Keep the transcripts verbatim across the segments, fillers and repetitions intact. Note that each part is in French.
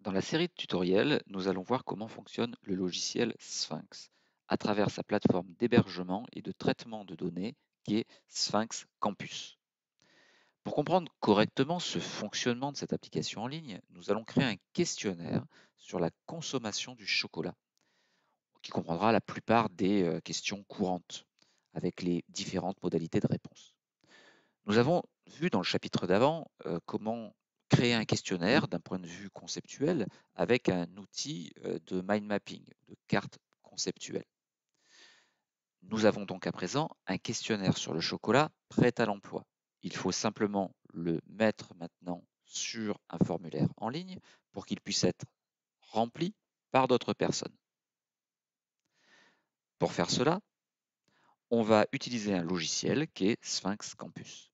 Dans la série de tutoriels, nous allons voir comment fonctionne le logiciel Sphinx à travers sa plateforme d'hébergement et de traitement de données qui est Sphinx Campus. Pour comprendre correctement ce fonctionnement de cette application en ligne, nous allons créer un questionnaire sur la consommation du chocolat qui comprendra la plupart des euh, questions courantes avec les différentes modalités de réponse. Nous avons vu dans le chapitre d'avant euh, comment créer un questionnaire d'un point de vue conceptuel avec un outil euh, de mind mapping, de carte conceptuelle. Nous avons donc à présent un questionnaire sur le chocolat prêt à l'emploi. Il faut simplement le mettre maintenant sur un formulaire en ligne pour qu'il puisse être rempli par d'autres personnes. Pour faire cela, on va utiliser un logiciel qui est Sphinx Campus.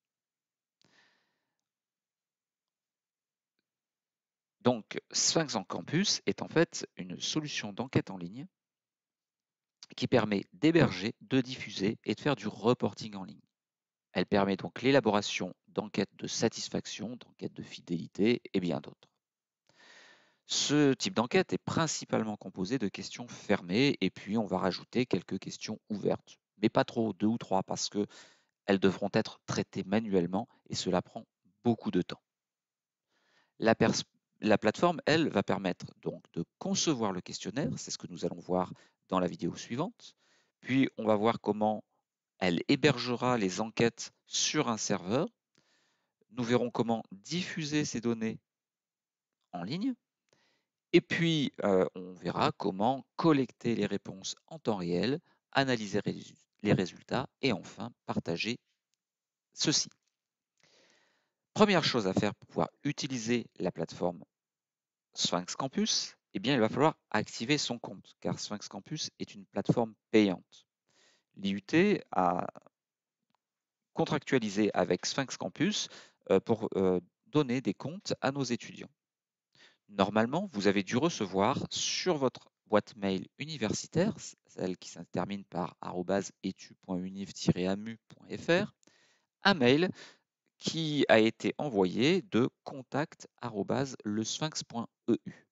Donc, Sphinx en Campus est en fait une solution d'enquête en ligne qui permet d'héberger, de diffuser et de faire du reporting en ligne. Elle permet donc l'élaboration d'enquêtes de satisfaction, d'enquêtes de fidélité et bien d'autres. Ce type d'enquête est principalement composé de questions fermées et puis on va rajouter quelques questions ouvertes, mais pas trop, deux ou trois, parce qu'elles devront être traitées manuellement et cela prend beaucoup de temps. La, la plateforme, elle, va permettre donc de concevoir le questionnaire, c'est ce que nous allons voir dans la vidéo suivante, puis on va voir comment elle hébergera les enquêtes sur un serveur. Nous verrons comment diffuser ces données en ligne. Et puis, euh, on verra comment collecter les réponses en temps réel, analyser les résultats et enfin partager ceci. Première chose à faire pour pouvoir utiliser la plateforme Sphinx Campus, eh bien, il va falloir activer son compte car Sphinx Campus est une plateforme payante. L'I U T a contractualisé avec Sphinx Campus euh, pour euh, donner des comptes à nos étudiants. Normalement, vous avez dû recevoir sur votre boîte mail universitaire, celle qui se termine par arobase etu point univ tiret amu point fr, un mail qui a été envoyé de contact arobase le sphinx point e u.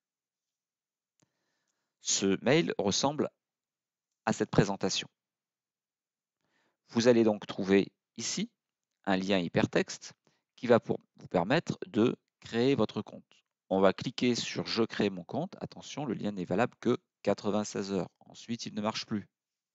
Ce mail ressemble à cette présentation. Vous allez donc trouver ici un lien hypertexte qui va pour vous permettre de créer votre compte. On va cliquer sur « Je crée mon compte ». Attention, le lien n'est valable que quatre-vingt-seize heures. Ensuite, il ne marche plus.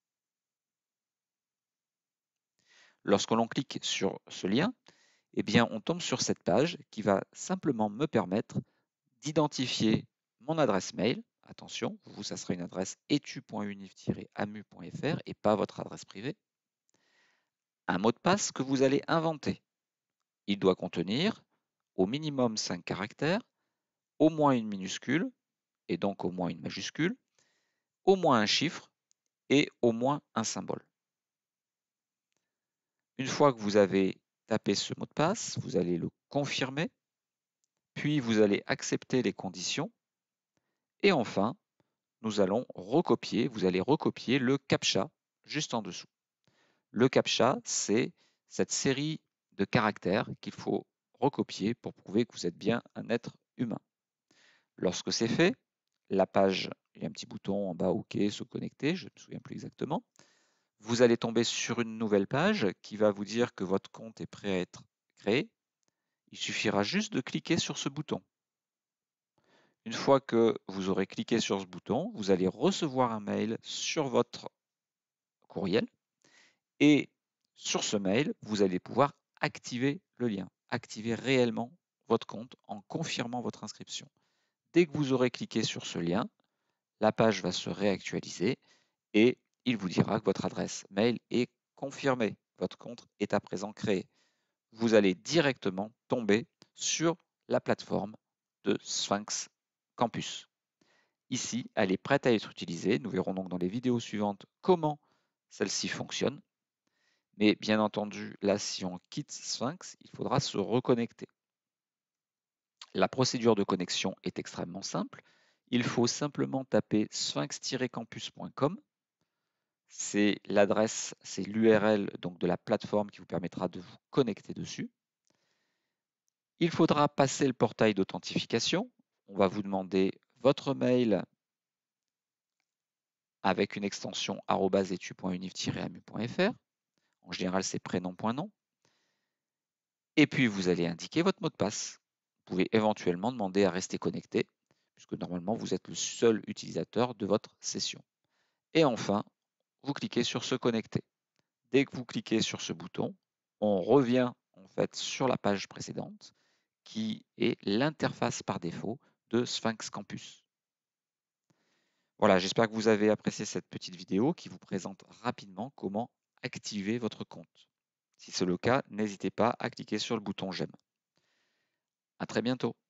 Lorsque l'on clique sur ce lien, eh bien, on tombe sur cette page qui va simplement me permettre d'identifier mon adresse mail. Attention, vous, ça sera une adresse etu point univ tiret amu point fr et pas votre adresse privée. Un mot de passe que vous allez inventer. Il doit contenir au minimum cinq caractères, au moins une minuscule, et donc au moins une majuscule, au moins un chiffre et au moins un symbole. Une fois que vous avez tapé ce mot de passe, vous allez le confirmer, puis vous allez accepter les conditions, et enfin, nous allons recopier, vous allez recopier le CAPTCHA juste en dessous. Le CAPTCHA, c'est cette série de caractères qu'il faut recopier pour prouver que vous êtes bien un être humain. Lorsque c'est fait, la page, il y a un petit bouton en bas OK, se connecter, je ne me souviens plus exactement. Vous allez tomber sur une nouvelle page qui va vous dire que votre compte est prêt à être créé. Il suffira juste de cliquer sur ce bouton. Une fois que vous aurez cliqué sur ce bouton, vous allez recevoir un mail sur votre courriel et sur ce mail, vous allez pouvoir activer le lien, activer réellement votre compte en confirmant votre inscription. Dès que vous aurez cliqué sur ce lien, la page va se réactualiser et il vous dira que votre adresse mail est confirmée. Votre compte est à présent créé. Vous allez directement tomber sur la plateforme de Sphinx Campus. Ici, elle est prête à être utilisée. Nous verrons donc dans les vidéos suivantes comment celle-ci fonctionne. Mais bien entendu, là, si on quitte Sphinx, il faudra se reconnecter. La procédure de connexion est extrêmement simple. Il faut simplement taper sphinx tiret campus point com. C'est l'adresse, c'est l'U R L donc de la plateforme qui vous permettra de vous connecter dessus. Il faudra passer le portail d'authentification. on va vous demander votre mail avec une extension arobase etu point unif tiret amu point fr. En général, c'est prénom.nom. Et puis, vous allez indiquer votre mot de passe. Vous pouvez éventuellement demander à rester connecté, puisque normalement, vous êtes le seul utilisateur de votre session. Et enfin, vous cliquez sur se connecter. Dès que vous cliquez sur ce bouton, on revient en fait sur la page précédente, qui est l'interface par défaut de Sphinx Campus. Voilà, j'espère que vous avez apprécié cette petite vidéo qui vous présente rapidement comment activer votre compte. Si c'est le cas, n'hésitez pas à cliquer sur le bouton j'aime. À très bientôt.